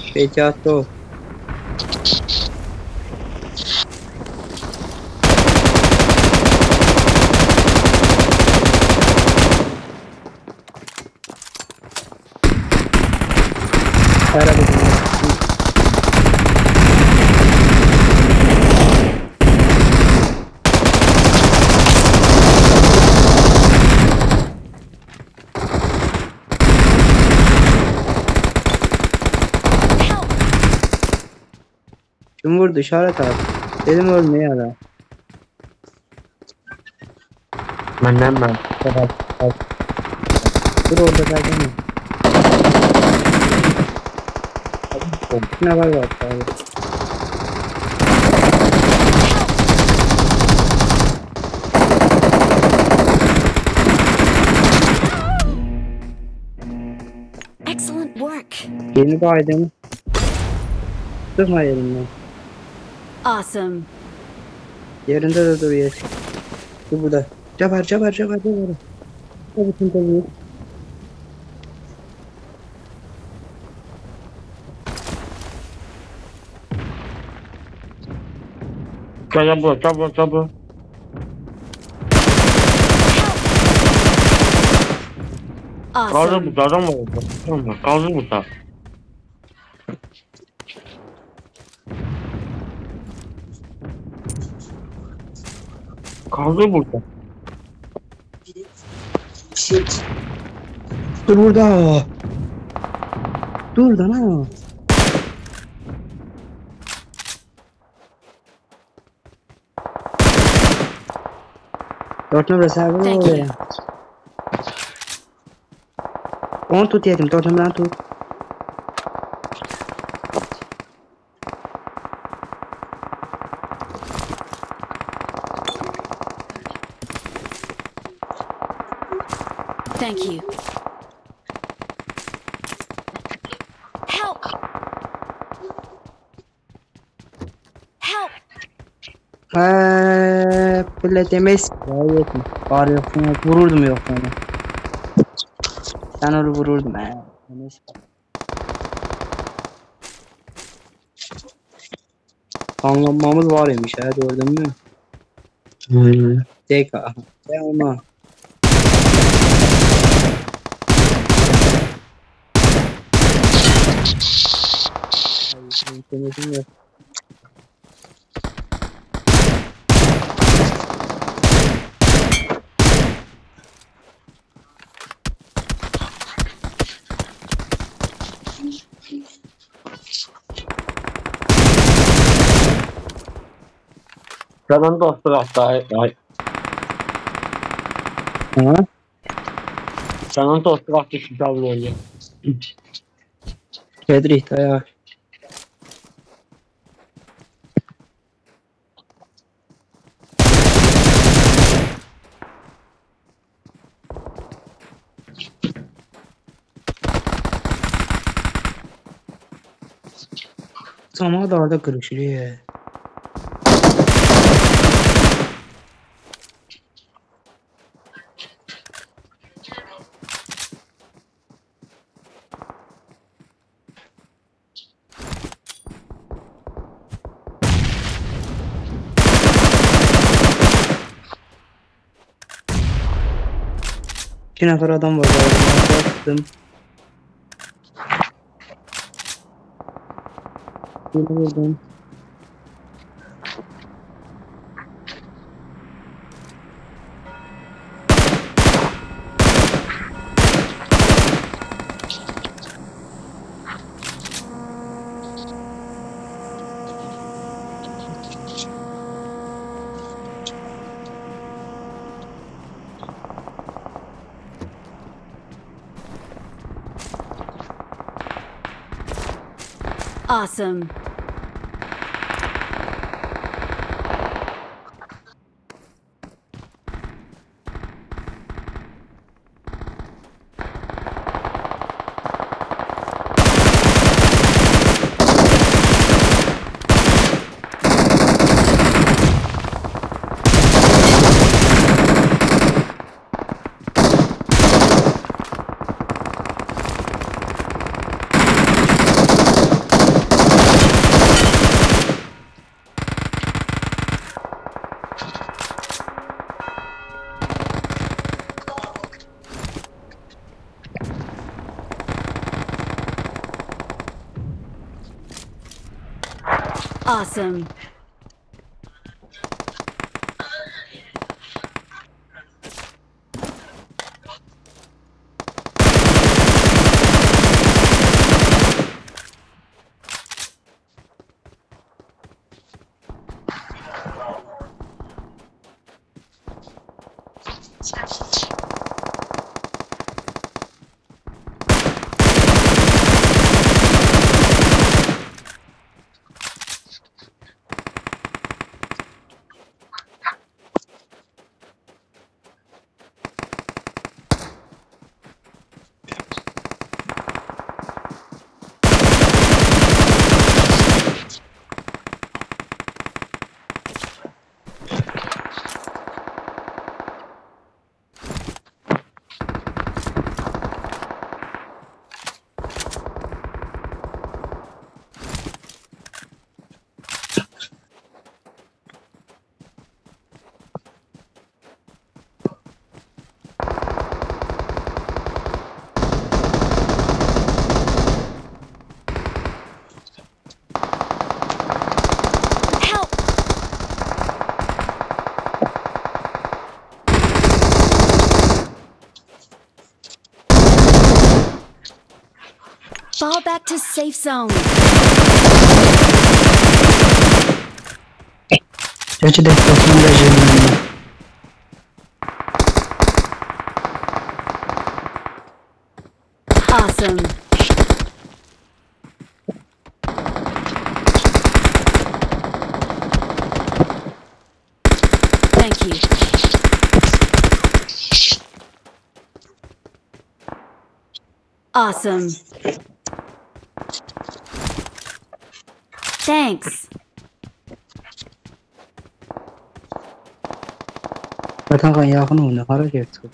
Ehtiyatlı ol. Araba kim vurdu işaret abi. Dedim ölmeye ya. Benden ben. Dur orada derken. Ne var abi. Excellent work. Yeni baydım. Sıkma yerinden. Awesome. Yerinde de dur yer. Dur burada. Cabar. Bütün tabii. Çabuk. Kaldı Awesome. bu adam var. Tamam, kaldı bu da. Kaldı burada. Dur burada. Dur da ne? Dört numara server Thank you. oraya. 10 tut yedim. 4 numara tut. Thank you. Help! Help! Böyle demez. Gayet mi? Bari yoksa vururdum yok yani. Ben onu vururdum Demez. Anlamamız var imiş gördün mü? Tek ama. İnternetim yok. Canım dostum hatta. Ay. Ha? Canım dostum hatta şu tablo oluyor. Friedrich dayak. Sama da orada kırışıyor. İki nefer adam var. Baktım. Vurdum. Awesome. Awesome. Help! Fall back to safe zone. Gerçi desteklerini de cebimden. Awesome. Thank you. Awesome. Thanks. Zaten kan yakın oyunu hareket ettik.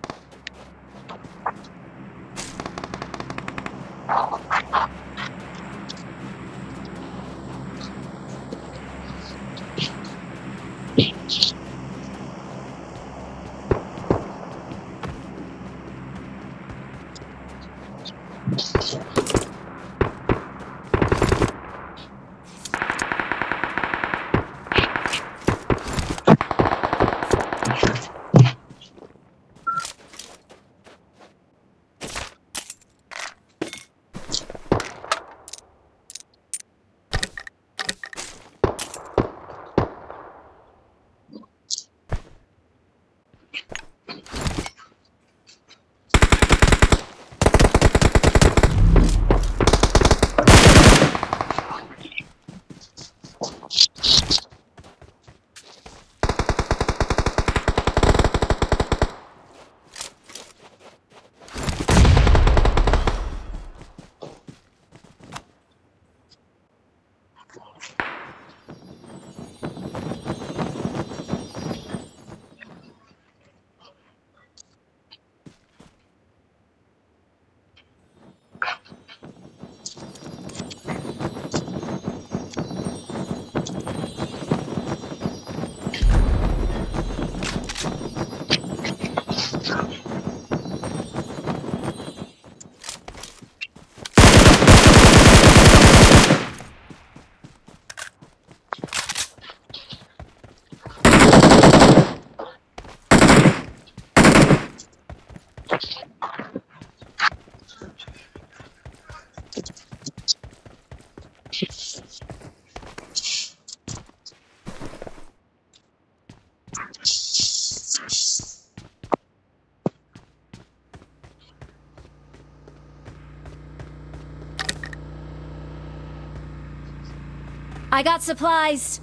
I got supplies.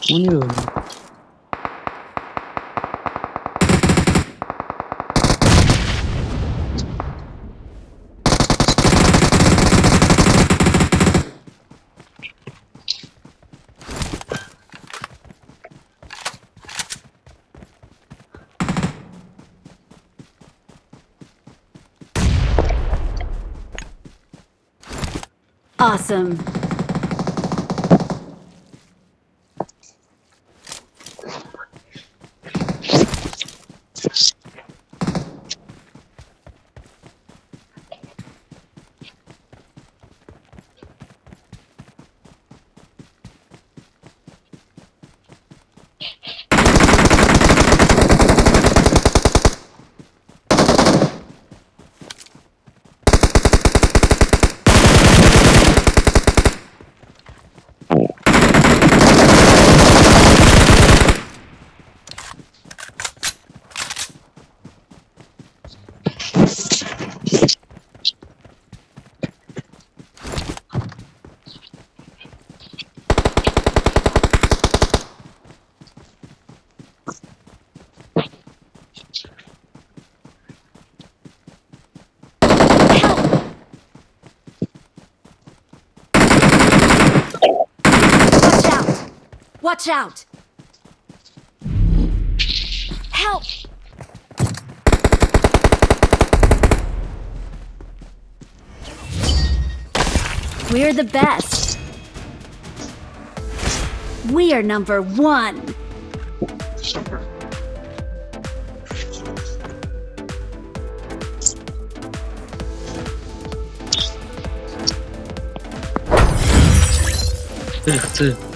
O ne öyle? Awesome. Watch out! Help! We're the best. We are number one. Tı tı.